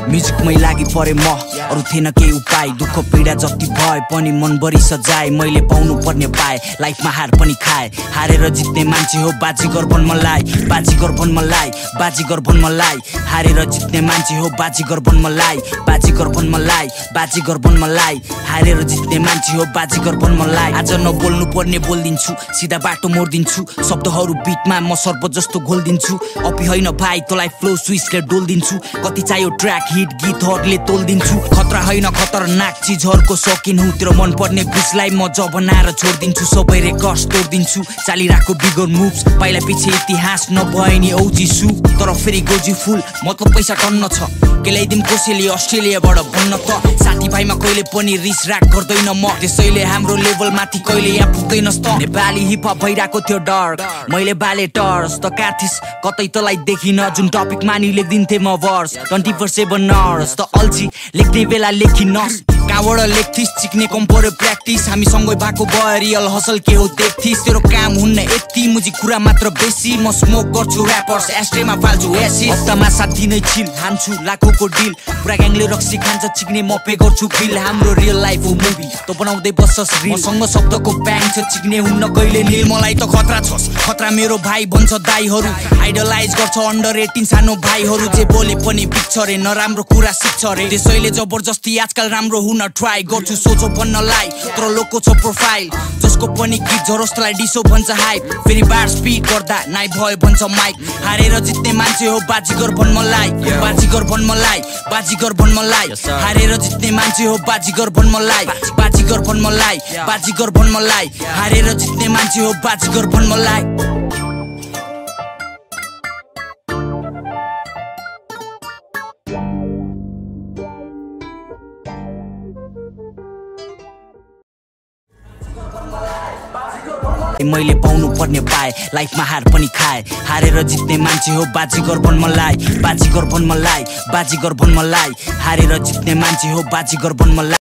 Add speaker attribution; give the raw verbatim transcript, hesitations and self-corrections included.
Speaker 1: म्युजिकमै लागि परे म अरु थिएन केही उपाय दुःख पीडा जति भए पनि मनभरि सजाए मैले पाउनु पर्ने पाए लाइफमा हार पनि खाए हारेर जित्ने मान्छे हो बाजीगर भन मलाई बाजीगर भन मलाई बाजीगर भन मलाई हारेर जित्ने मान्छे हो बाजीगर भन मलाई बाजीगर भन मलाई बाजीगर भन मलाई हारेर जित्ने मान्छे हो बाजीगर भन मलाई आज नबोल्नु पर्ने बोल्दिन्छु सिधा बाटो मोड्दिन्छु शब्दहरू बीटमा म सर्प जस्तो घोल्दिन्छु अपी होइन भाइ तँलाई फ्लो स्विचले डोल्दिन्छु कति चाहियो ट्र्याक हिट गीतहरूले तोल्दिन्छु खतरा होइन खतरनाक चिजहरूको शौकिन हुँ तेरो मन पर्ने घुसलाई म ज बनाएर छोड्दिन्छु सबै रेकर्ड्स तोड्दिन्छु चालिरहेको बिगर मुभ्स पहिला पछि इतिहास नभए नि औजी सु तर फेरि गोजी फुल मतलब पैसा टन्न छ के ल्याइदिम कसैले अस्ट्रेलियाबाट भन्न त साथीभाइमा कहिले पनि रिस राग गर्दैन म त्यसैले हाम्रो लेभल माथि कहिले यहाँ पुग्दैनस् त नेपाली हिपहप भइरहेको थियो डर मैले बाले टर्स त काथिस कतै तलाई देखिन जुन टपिक मानि लेख्दिन्थे म वर्स ट्वेन्टी फोर सेभेन आवर्स त अल्छी लेख्ने बेला लेखिनस् कहाँबाट लेख्थिस् चिक्ने कम पर्यो प्र्याक्टिस हामी सँगै भएको भयो रियल हसल के हो देख्थिस् तेरो काम हुन्न यति मुजी कुरा मात्र बेसी म स्मोक गर्छु ऱ्यापर्स एस्ट्रेमा फाल्छु एसिड हप्तामा सात दिनै चिल हान्छु लाखौँको डिल पुरा ग्याङले रक्सी खान्छ चिक्ने म पे गर्छु बिल हाम्रो रियल लाइफ हो मुभी त बनाउँदै बस्छस् रिल मसँग शब्दको ब्याङ छ चिक्ने हुन्न कहिले निल मलाई त खतरा छस् खतरा मेरो भाइ भन्छ दाइहरू आइडलाइज गर्छ अन्डर एटिन सानो भाइहरू जे बोले पनि बिग्छ रे नराम्रो कुरा सिक्छ रे त्यसैले जबरजस्ती आजकल राम्रो हुन ट्राई गर्छु सोचो बन्नलाई तर लोको छ प्रोफाइल जसको पनि गीत झरोस्तलाई डिसो भन्छ हाइप फेरि बार स्पिड गर्दा नाइ भयो भन्छ माइक हारेर जित्ने मान्छे हो बाजीगर भन मलाई बाजीगर भन मलाई बाजीगर भन मलाई हारेर जित्ने मान्छे हो बाजीगर भन मलाई बाजीगर भन मलाई बाजीगर भन मलाई हारेर जित्ने मान्छे हो बाजीगर भन मलाई मैले पाउनु पर्ने पाए लाइफमा हार पनि खाए हारेर जित्ने मान्छे हो बाजीगर भन मलाई बाजीगर भन मलाई बाजीगर भन मलाई हारेर जित्ने मान्छे हो बाजीगर भन मलाई